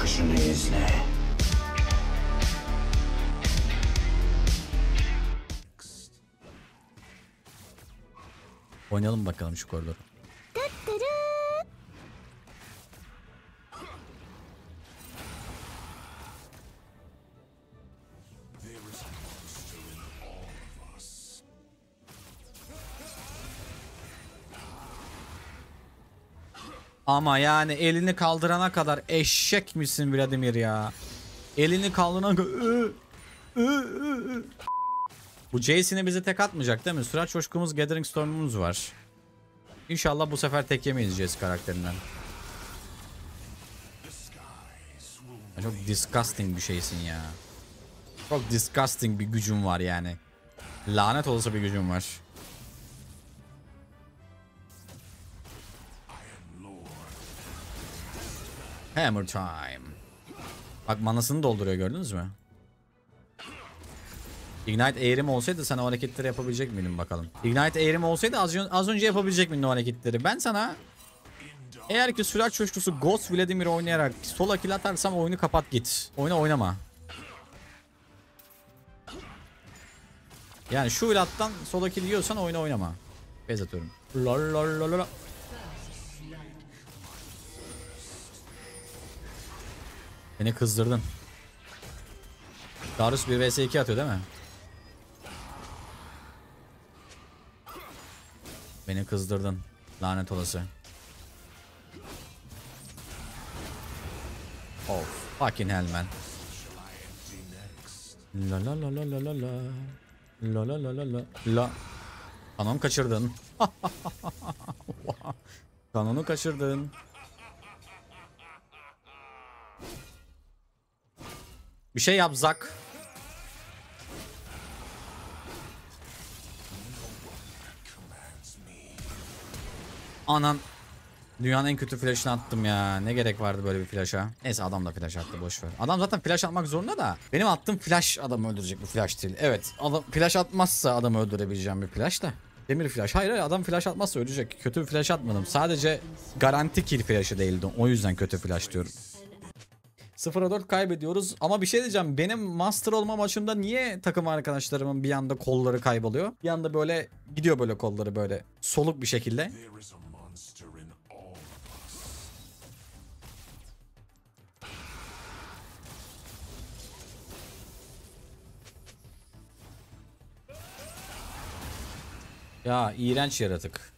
bakışını izle. Oynayalım bakalım şu koridoru. Ama yani elini kaldırana kadar eşek misin Vladimir ya? Elini kaldırana kadar... Bu Jace'ini bize tek atmayacak değil mi? Sürat coşkumuz, Gathering Storm'umuz var. İnşallah bu sefer tek yemeyiz Jace karakterinden. Ya çok disgusting bir şeysin ya. Çok disgusting bir gücüm var yani. Lanet olası bir gücüm var. Hammer time. Bak manasını dolduruyor, gördünüz mü? Ignite eğrim olsaydı sana o hareketleri yapabilecek miydin bakalım. Ignite eğrim olsaydı az önce yapabilecek miydin o hareketleri? Ben sana eğer ki sürat coşkusu Ghost Vladimir oynayarak sola kill atarsam oyunu kapat git. Oyunu oynama. Yani şu ilattan sola kill yiyorsan oyunu oynama. Bez atıyorum. Lalalala. Beni kızdırdın. Darius 1 vs 2 atıyor değil mi? Beni kızdırdın. Lanet olası. Oh fucking hell man. La la la la la la la. La la la la la. La. Kanonu kaçırdın. Kanonu kaçırdın. Bir şey yap Zak. Anan. Dünyanın en kötü flash'ını attım ya. Ne gerek vardı böyle bir flash'a? Neyse adam da flash attı, boşver. Adam zaten flash atmak zorunda da. Benim attığım flash adamı öldürecek bir flash değil. Evet. Adam flash atmazsa adamı öldürebileceğim bir flash da. Demir flash. Hayır adam flash atmazsa ölecek. Kötü bir flash atmadım. Sadece garanti kill flash'ı değildi. O yüzden kötü flash diyorum. 0'a 4 kaybediyoruz ama bir şey diyeceğim, benim master olma maçımda niye takım arkadaşlarımın bir anda kolları kayboluyor? Bir anda böyle gidiyor böyle kolları böyle soluk bir şekilde. Ya iğrenç yaratık.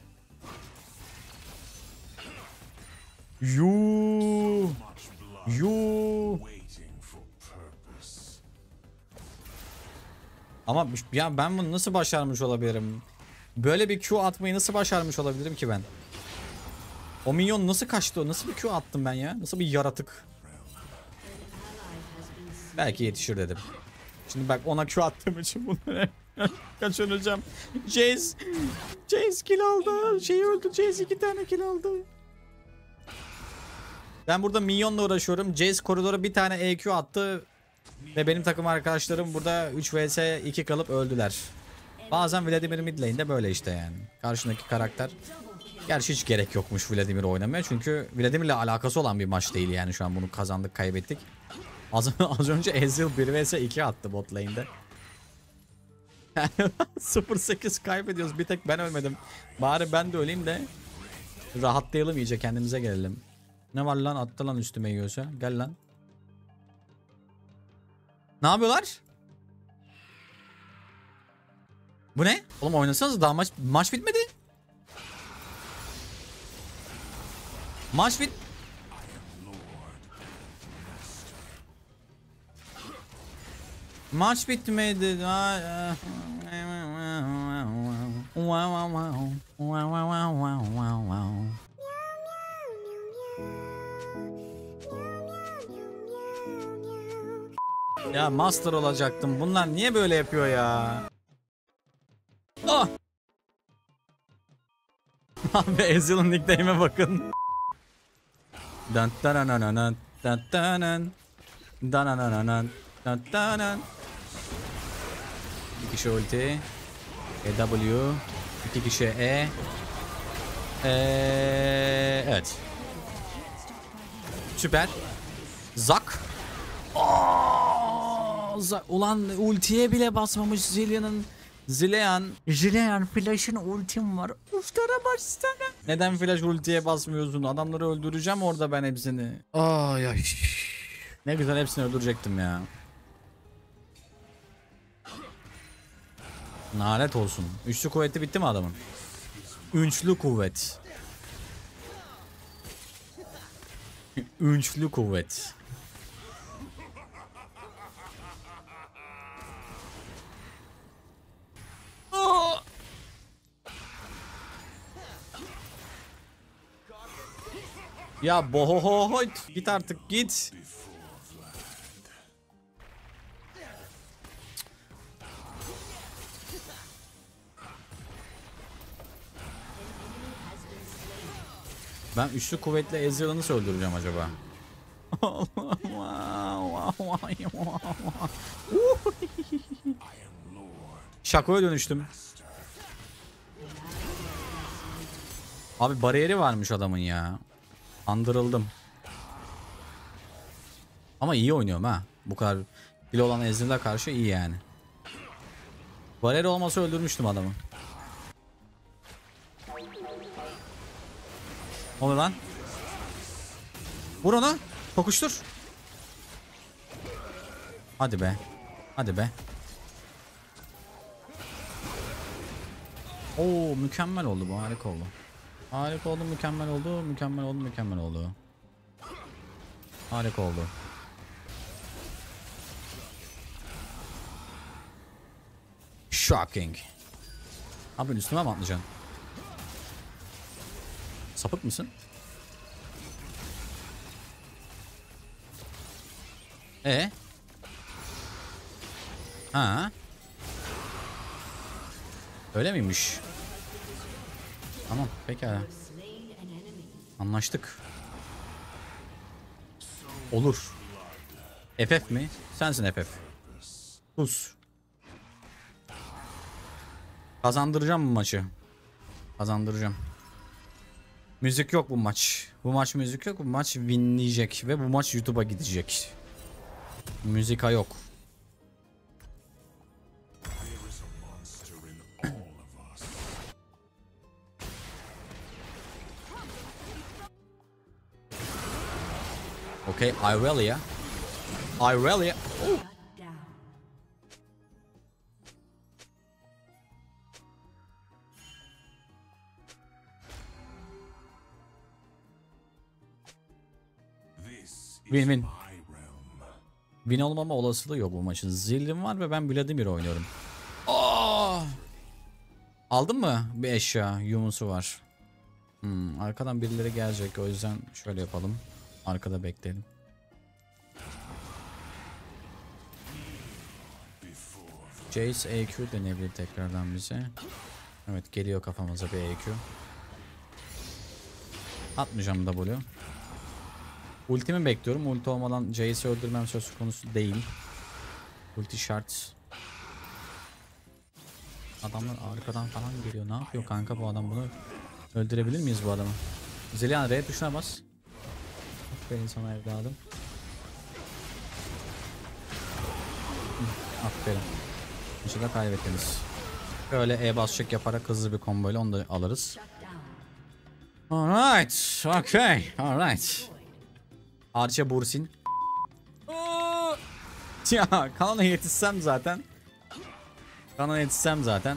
Yuu. Ama ya ben bunu nasıl başarmış olabilirim? Böyle bir Q atmayı nasıl başarmış olabilirim ki ben? O minyon nasıl kaçtı o? Nasıl bir Q attım ben ya? Nasıl bir yaratık? Belki yetişir dedim. Şimdi bak ona Q attığım için bunları kaçıracağım. Jace kill aldı. Şey öldü. Jace 2 tane kill aldı. Ben burada minyonla uğraşıyorum. Jace koridora bir tane EQ attı. Ve benim takım arkadaşlarım burada 3 vs 2 kalıp öldüler. Bazen Vladimir mid lane'de böyle işte yani. Karşındaki karakter. Gerçi hiç gerek yokmuş Vladimir'i oynamaya. Çünkü Vladimir'le alakası olan bir maç değil yani şu an bunu kazandık kaybettik. Az önce Ezreal 1 vs 2 attı bot lane'de. 0-8 kaybediyoruz. Bir tek ben ölmedim. Bari ben de öleyim de rahatlayalım, iyice kendimize gelelim. Ne var lan, attı lan üstüme yiyorsa. Gel lan. Ne yapıyorlar? Bu ne? Oğlum oynasanız daha maç bitmedi. Maç bit. Maç bitmedi. Ya master olacaktım. Bunlar niye böyle yapıyor ya? Ah! Abi Ezreal'ın nickname'e bakın. Dan dan dan. Bir kişi ulti. W. 2 kişi E. Evet. Süper. Zak. Ulan ultiye bile basmamış Zillion'ın. Zilean flash'ın ultim var. Uftara başsana. Neden flash ultiye basmıyorsun? Adamları öldüreceğim orada ben hepsini. Ay ay. Ne güzel hepsini öldürecektim ya. Nalet olsun. Üçlü kuvveti bitti mi adamın? Üçlü kuvvet. Üçlü kuvvet. Ya bohohohoyt. Git artık git. Ben üçlü kuvvetle Ezreal'ı nasıl öldüreceğim acaba? Şakoya dönüştüm. Abi bariyeri varmış adamın ya. Andırıldım. Ama iyi oynuyorum ha. Bu kadar bile olan Ezreal'a karşı iyi yani. Bariyeri olmasa öldürmüştüm adamı. Ne oluyor lan? Vur onu. Kokuştur. Hadi be. Hadi be. Oo mükemmel oldu bu. Harika oldu. Harika oldu. Mükemmel oldu. Mükemmel oldu. Mükemmel oldu. Harika oldu. Shocking. Abi üstüme mi atlayacaksın? Sapık mısın? Ha? Öyle miymiş? Tamam pekala. Anlaştık. Olur. FF mi? Sensin FF. Pus. Kazandıracağım bu maçı. Kazandıracağım. Müzik yok bu maç. Bu maç müzik yok. Bu maç winleyecek ve bu maç YouTube'a gidecek. Müzika yok. Okay, Irelia. Irelia. Oh. Win. Win olmama olasılığı yok bu maçın. Zillim var ve ben Vladimir oynuyorum. Oh! Aldın mı? Bir eşya. Yumusu var. Arkadan birileri gelecek. O yüzden şöyle yapalım. Arkada bekleyelim. Jace EQ deneyebilir tekrardan bize. Evet geliyor kafamıza bir EQ. Atmayacağım W. Ultimi bekliyorum. Ulti olmadan Jace'i öldürmem söz konusu değil. Ulti şart. Adamlar arkadan falan geliyor. Ne yapıyor kanka bu adam, bunu öldürebilir miyiz bu adamı? Zillian R tuşuna bas. Aferin sana evladım. Aferin. İnşallah kaybettiniz. Böyle E-bas check yaparak hızlı bir combo ile onu da alırız. Alright. Okay. Alright. Arça Bursin. Ya kanala yetişsem zaten. Kanala yetişsem zaten.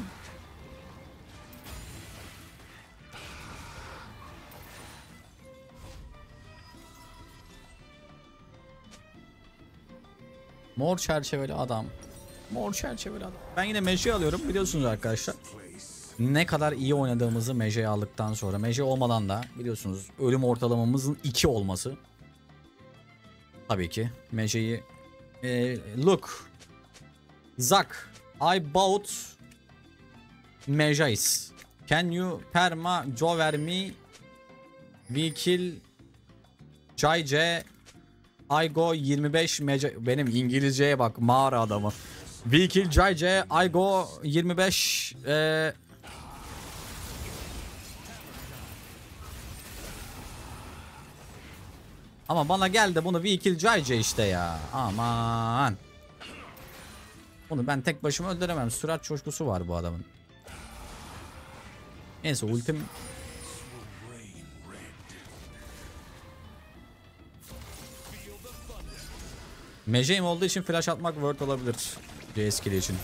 Mor çerçeveli adam. Mor çerçeveli adam. Ben yine Meje'yi alıyorum biliyorsunuz arkadaşlar. Ne kadar iyi oynadığımızı Meje'yi aldıktan sonra. Meje olmadan da biliyorsunuz ölüm ortalamamızın 2 olması. Tabii ki Meje'yi look Zak I bought Mejais. Can you perma jover me? We kill JJ I go 25 Meje. Benim İngilizceye bak, mağara adamı. We kill JJ I go 25 Ama bana gel de bunu bir ikil cayca işte ya. Aman. Bunu ben tek başıma öldüremem. Sürat coşkusu var bu adamın. Neyse ultim. Mejeyim olduğu için flash atmak word olabilir. C-skill için.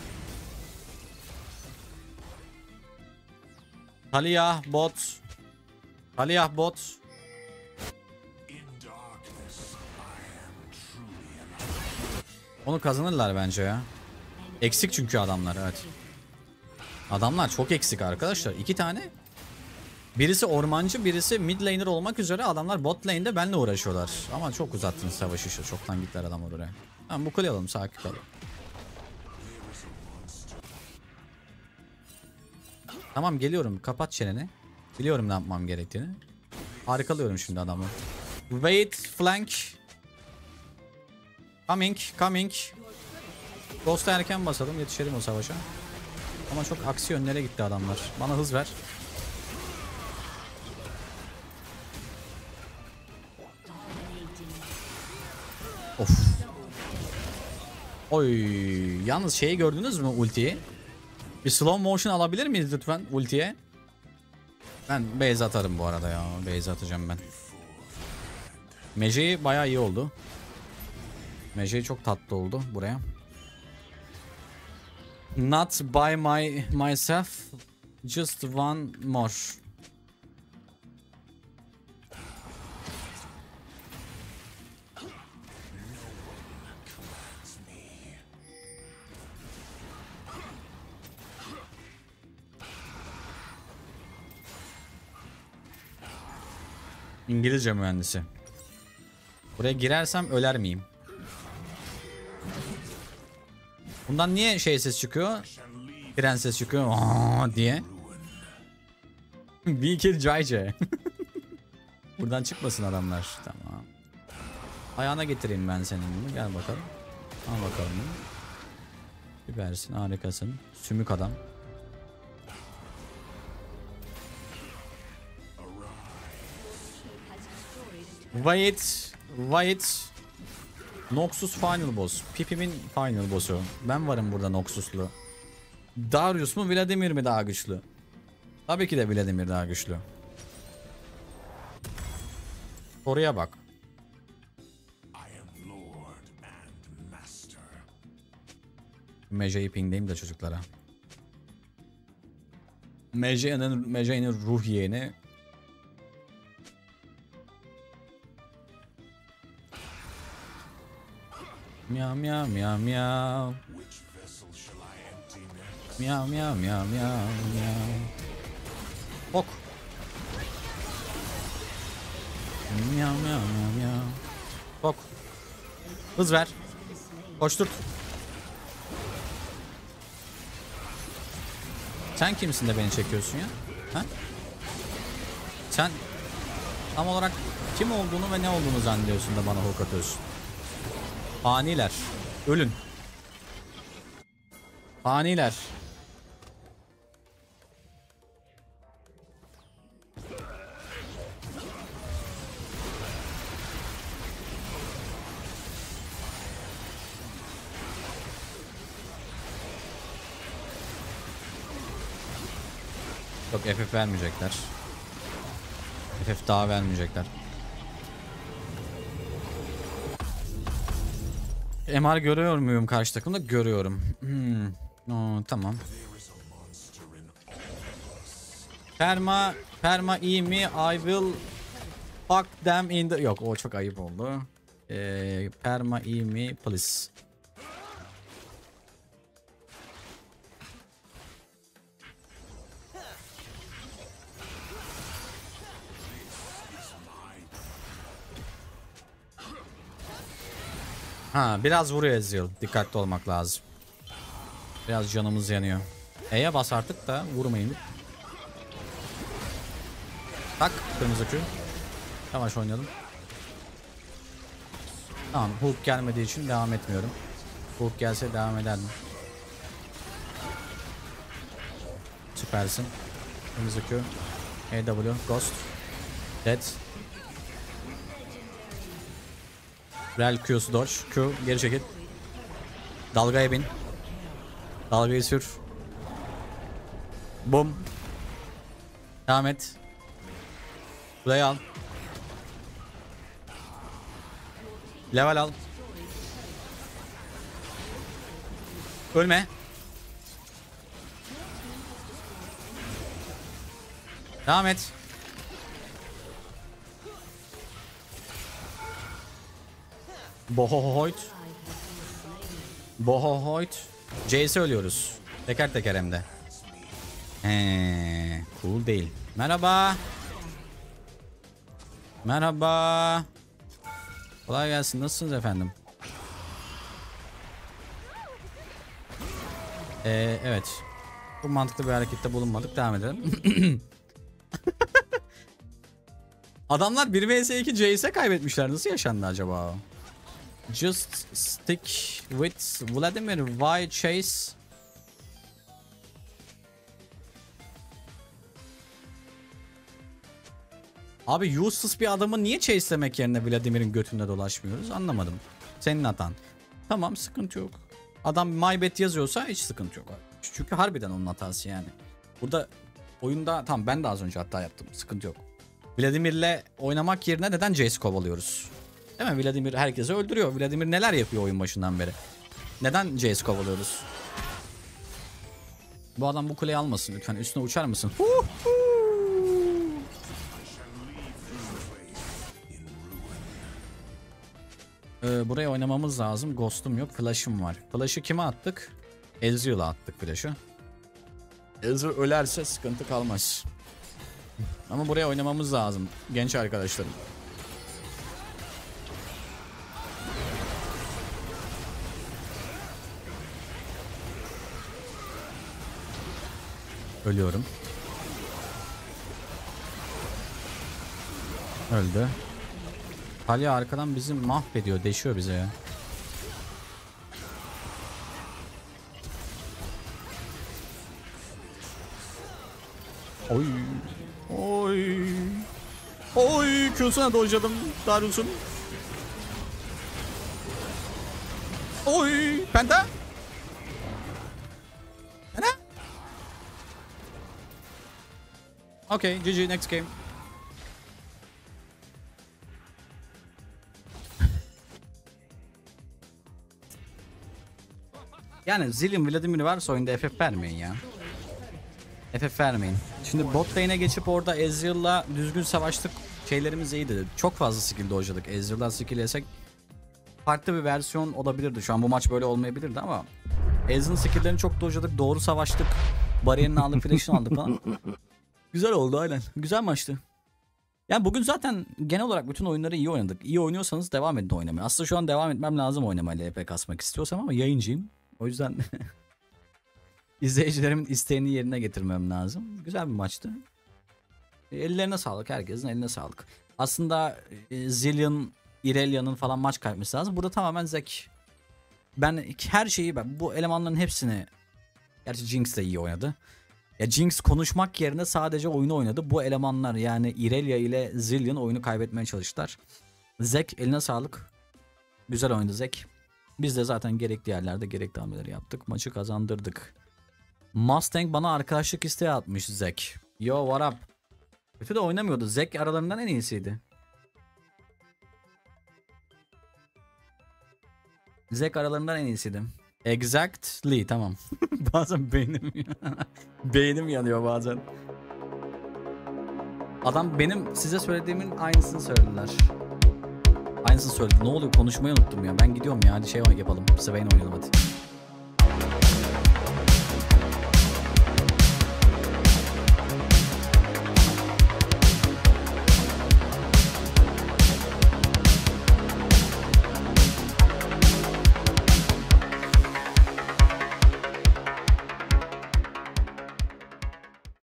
Taliyah bot. Taliyah bot. Onu kazanırlar bence ya. Eksik çünkü adamlar, evet. Adamlar çok eksik arkadaşlar. 2 tane. Birisi ormancı, birisi mid laner olmak üzere adamlar bot lane'de benimle uğraşıyorlar. Ama çok uzattınız savaşı işte. Çoktan gittiler adamlar oraya. Tamam bu kuleyi alalım, sakin kalalım. Tamam geliyorum, kapat çeneni. Biliyorum ne yapmam gerektiğini. Harikalıyorum şimdi adamı. Wait, flank. Coming. Ghost'a erken basalım, yetişelim o savaşa. Ama çok aksi yönlere gitti adamlar. Bana hız ver. Of. Oy. Yalnız şeyi gördünüz mü, ultiyi? Bir slow motion alabilir miyiz lütfen ultiye? Ben base atarım bu arada ya. Base atacağım ben. Mejey bayağı iyi oldu. Mejey çok tatlı oldu buraya. Not by myself. Just one more. İngilizce mühendisi. Buraya girersem öler miyim? Bundan niye şey ses çıkıyor? Prenses çıkıyor aa diye. Bir kere cayce. Buradan çıkmasın adamlar. Tamam. Ayağına getireyim ben senin bunu. Gel bakalım. Al bakalım. Süpersin, harikasın. Sümük adam. Wait. Noxus final boss. Pipi'min final boss'u. Ben varım burada Noxus'lu. Darius mu Vladimir mi daha güçlü? Tabii ki de Vladimir daha güçlü. Soruya bak. Mejey'i pingdeyim de çocuklara. Mejey'nin ruh yeğeni. Miyav miyav miyav miyav. Miyav miyav miyav miyav. Ok. Miyav miyav miyav miyav. Ok. Hız ver. Koştur. Sen kimsin de beni çekiyorsun ya? Ha? Sen tam olarak kim olduğunu ve ne olduğunu zannediyorsun da bana hook atıyorsun. Faniler. Ölün. Faniler. Yok FF vermeyecekler. FF daha vermeyecekler. MR görüyor muyum karşı takımda? Görüyorum. Tamam. Perma iyi mi? I will fuck them in the... Yok o çok ayıp oldu. Perma iyi mi? Please. Ha biraz vuruyor Ezreal. Dikkatli olmak lazım. Biraz canımız yanıyor. E'ye bas artık da vurmayın. Tak kırmızı Q. Yavaş oynayalım. Tamam hook gelmediği için devam etmiyorum. Hook gelse devam ederdim. Süpersin. Kırmızı Q. EW Ghost. Dead. Rel Q'su dodge. Q geri çekil. Dalgaya bin. Dalgayı sür. Bum. Devam et. Burayı al. Level al. Ölme. Devam et. Bohohoit. Bohohoit. Jace'e ölüyoruz. Teker teker hem de. Cool değil. Merhaba. Merhaba. Kolay gelsin. Nasılsınız efendim? Evet. Çok mantıklı bir harekette bulunmadık. Devam edelim. Adamlar 1 vs 2 Jace'e kaybetmişler. Nasıl yaşandı acaba? Just stick with Vladimir. Why chase? Abi useless bir adamı niye chase'lemek yerine Vladimir'in götünde dolaşmıyoruz? Anlamadım. Senin hatan. Tamam, sıkıntı yok. Adam my bet yazıyorsa hiç sıkıntı yok. Çünkü harbiden onun hatası yani. Burada oyunda tamam, ben de az önce hata yaptım. Sıkıntı yok. Vladimir'le oynamak yerine neden Jace kovalıyoruz? Değil mi? Vladimir herkesi öldürüyor. Vladimir neler yapıyor oyun başından beri? Neden Jace kovalıyoruz? Bu adam bu kuleyi almasın lütfen. Üstüne uçar mısın? Buraya oynamamız lazım. Ghost'um yok. Flash'ım var. Flash'ı kime attık? Ezreal'a attık flash'ı. Ezreal ölerse sıkıntı kalmaz. Ama buraya oynamamız lazım. Genç arkadaşlarım. Ölüyorum. Öldü. Talya arkadan bizi mahvediyor. Deşiyor bize ya. Oy. Oy. Oy. Q'suna dojladım Darius'un. Oy. Penta. Penta. Okay. GG. Next game. Yani Zillion Vladimir'i varsa oyunda FF vermeyin ya. FF vermeyin. Şimdi bot lane'e geçip orada Ezreal'la düzgün savaştık. Şeylerimiz iyiydi. Çok fazla skill dojladık. Ezreal'dan skill yesek farklı bir versiyon olabilirdi. Şu an bu maç böyle olmayabilirdi ama Ezreal'ın skill'lerini çok dojladık. Doğru savaştık. Bariyerini aldık, flash'ını aldık falan. Güzel oldu aynen. Güzel maçtı. Yani bugün zaten genel olarak bütün oyunları iyi oynadık. İyi oynuyorsanız devam edin oynamaya. Aslında şu an devam etmem lazım oynamaya LP kasmak istiyorsam ama yayıncıyım. O yüzden izleyicilerimin isteğini yerine getirmem lazım. Güzel bir maçtı. Ellerine sağlık. Herkesin eline sağlık. Aslında Zillion, Irelia'nın falan maç kaybetmesi lazım. Burada tamamen Zek. Ben her şeyi, bu elemanların hepsini, gerçi Jinx de iyi oynadı. Ya Jinx konuşmak yerine sadece oyunu oynadı. Bu elemanlar yani Irelia ile Zillion oyunu kaybetmeye çalıştılar. Zek eline sağlık. Güzel oynadı Zek. Biz de zaten gerekli yerlerde gerekli hamleleri yaptık. Maçı kazandırdık. Mustang bana arkadaşlık isteği atmış Zek. Yo what up? Kötü de oynamıyordu. Zek aralarından en iyisiydi. Zek aralarından en iyisiydi. Exactly, tamam. Bazen beynim yanıyor bazen. Adam benim size söylediğimin aynısını söylediler. Aynısını söyledi. Ne oluyor? Konuşmayı unuttum ya. Ben gidiyorum ya. Hadi şey yapalım. Swain oynayalım hadi.